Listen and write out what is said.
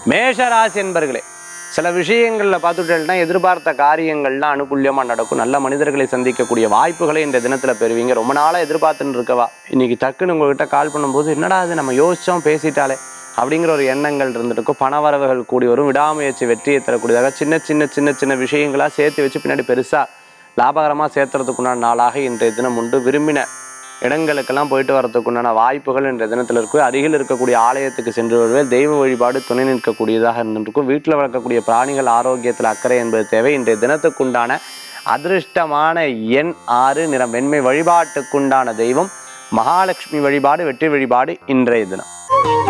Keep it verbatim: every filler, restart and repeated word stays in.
மேஷராசி என்பர்களே, சில விஷயங்களில் பார்த்துட்டேன்னா எதிர்பார்த்த காரியங்கள்லாம் அனுகூல்யமாக நடக்கும். நல்ல மனிதர்களை சந்திக்கக்கூடிய வாய்ப்புகளை இந்த தினத்தில் பெறுவீங்க. ரொம்ப நாளாக எதிர்பார்த்துன்னு இருக்கவா இன்னைக்கு டக்குன்னு உங்கள்கிட்ட கால் பண்ணும்போது என்னடா அது நம்ம யோசித்தோம் பேசிட்டாலே அப்படிங்கிற ஒரு எண்ணங்கள் இருந்துருக்கும். பணவரவுகள் கூடி வரும். விடாமுயற்சி வெற்றியை தரக்கூடியதாக சின்ன சின்ன சின்ன சின்ன விஷயங்களாக சேர்த்து வச்சு பின்னாடி பெருசாக லாபகரமாக சேர்த்துறதுக்குண்டான நாளாக இன்றைய தினம் உண்டு. விரும்பின இடங்களுக்கெல்லாம் போயிட்டு வரதுக்குண்டான வாய்ப்புகள் இன்றைய தினத்தில் இருக்கும். அருகில் இருக்கக்கூடிய ஆலயத்துக்கு சென்று வருவேன். தெய்வ வழிபாடு துணை நிற்கக்கூடியதாக இருந்திருக்கும். வீட்டில் வளர்க்கக்கூடிய பிராணிகள் ஆரோக்கியத்தில் அக்கறை என்பது தேவை. இன்றைய தினத்துக்குண்டான அதிர்ஷ்டமான எண் ஆறு, நிறம் வெண்மை. வழிபாட்டுக்குண்டான தெய்வம் மகாலட்சுமி வழிபாடு, வெற்றி வழிபாடு இன்றைய தினம்.